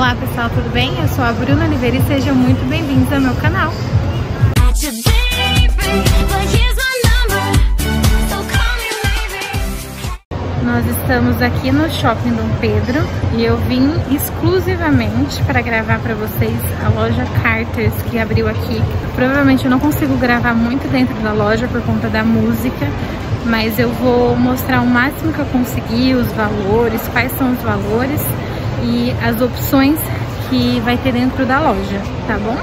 Olá pessoal, tudo bem? Eu sou a Bruna Oliveira e sejam muito bem-vindos ao meu canal. Nós estamos aqui no Shopping Dom Pedro e eu vim exclusivamente para gravar para vocês a loja Carter's que abriu aqui. Provavelmente eu não consigo gravar muito dentro da loja por conta da música, mas eu vou mostrar o máximo que eu conseguir, os valores, quais são os valores e as opções que vai ter dentro da loja, tá bom?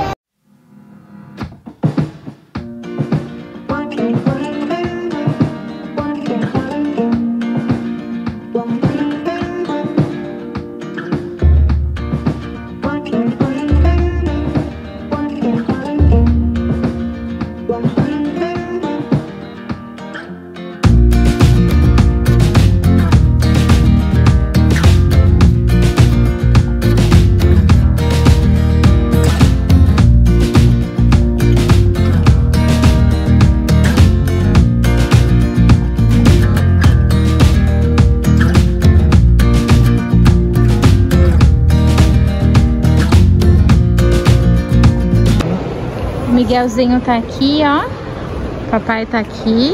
Miguelzinho tá aqui, ó. Papai tá aqui.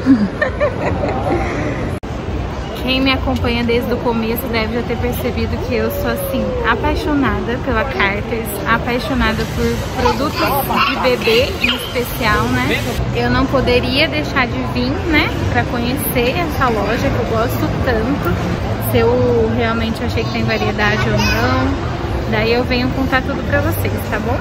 Quem me acompanha desde o começo deve já ter percebido que eu sou, assim, apaixonada pela Carter's, apaixonada por produtos de bebê em especial, né? Eu não poderia deixar de vir, né, pra conhecer essa loja que eu gosto tanto, se eu realmente achei que tem variedade ou não. Daí eu venho contar tudo pra vocês, tá bom?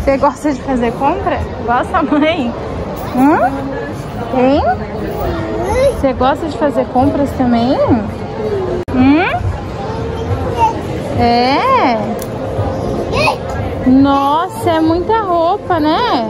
Você gosta de fazer compra? Gosta, mãe? Tem? Você gosta de fazer compras também? É? Nossa, é muita roupa, né?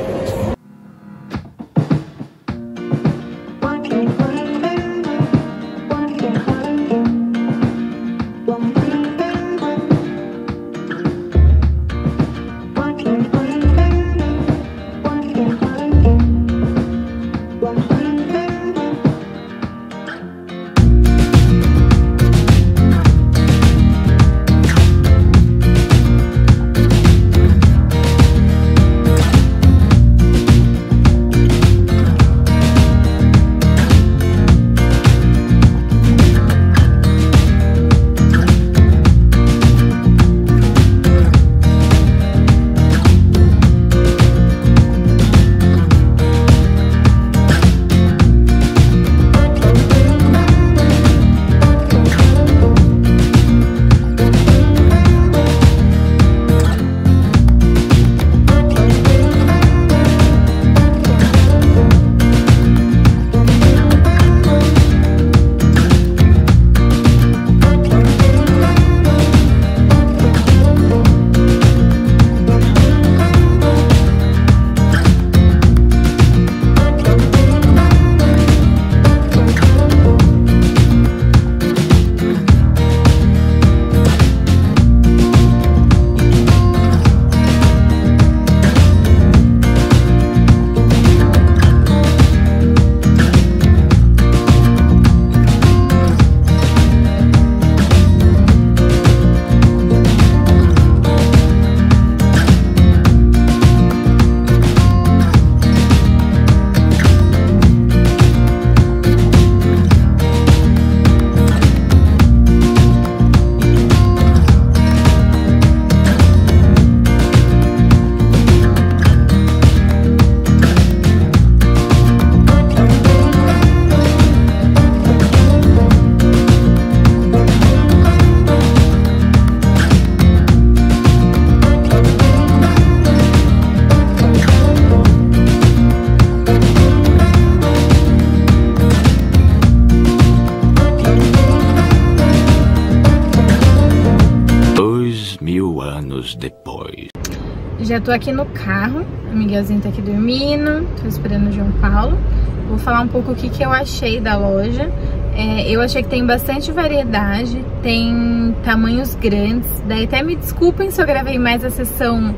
Depois. Já tô aqui no carro, o Miguelzinho tá aqui dormindo, tô esperando o João Paulo. Vou falar um pouco o que eu achei da loja. Eu achei que tem bastante variedade, tem tamanhos grandes. Daí até me desculpem se eu gravei mais a seção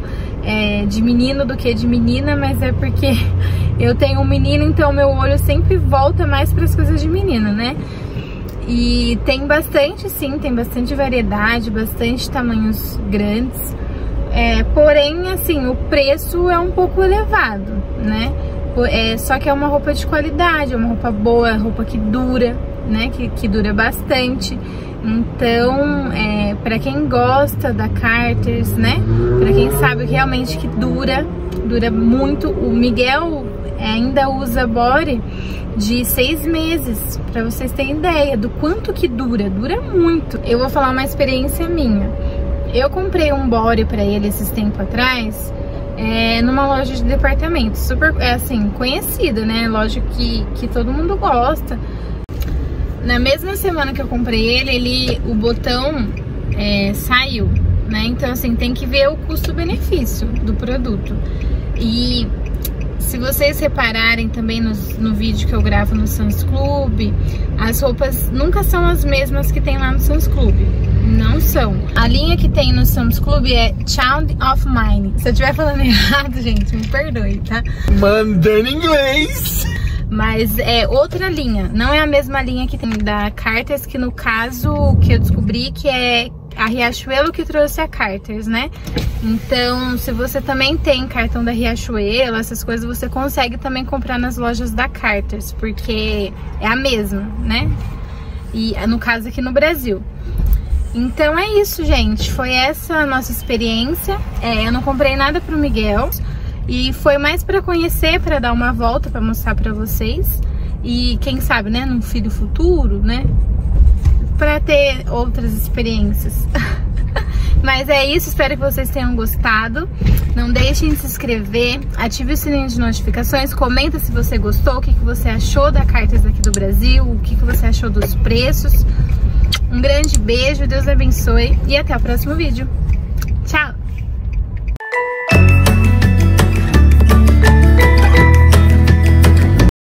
de menino do que de menina, mas é porque eu tenho um menino, então meu olho sempre volta mais para as coisas de menina, né? E tem bastante, sim, tem bastante variedade, bastante tamanhos grandes. Porém, assim, o preço é um pouco elevado, né? Só que é uma roupa de qualidade, é uma roupa boa, roupa que dura, né? Que dura bastante. Então, para quem gosta da Carter's, né? Para quem sabe realmente que dura muito. O Miguel ainda usa body de 6 meses, para vocês terem ideia do quanto que dura muito. Eu vou falar uma experiência minha. Eu comprei um body pra ele esses tempos atrás, numa loja de departamento, super, assim, conhecida, né? Loja que todo mundo gosta. Na mesma semana que eu comprei ele, o botão saiu, né? Então, assim, tem que ver o custo-benefício do produto. E se vocês repararem também no vídeo que eu gravo no Sam's Club, as roupas nunca são as mesmas que tem lá no Sam's Club. Não são. A linha que tem no Sam's Club é Child of Mine. Se eu estiver falando errado, gente, me perdoe, tá? Mandando inglês! Mas é outra linha. Não é a mesma linha que tem da Carter's, que no caso que eu descobri que é a Riachuelo que trouxe a Carter's, né? Então, se você também tem cartão da Riachuelo, essas coisas, você consegue também comprar nas lojas da Carter's, porque é a mesma, né? E no caso aqui no Brasil. Então é isso, gente. Foi essa a nossa experiência. Eu não comprei nada pro Miguel. E foi mais pra conhecer, pra dar uma volta, pra mostrar pra vocês. E quem sabe, né, num filho futuro, né? Pra ter outras experiências. Mas é isso, espero que vocês tenham gostado. Não deixem de se inscrever, ative o sininho de notificações, comenta se você gostou, o que você achou da Carter's aqui do Brasil, o que você achou dos preços. Um grande beijo, Deus abençoe e até o próximo vídeo.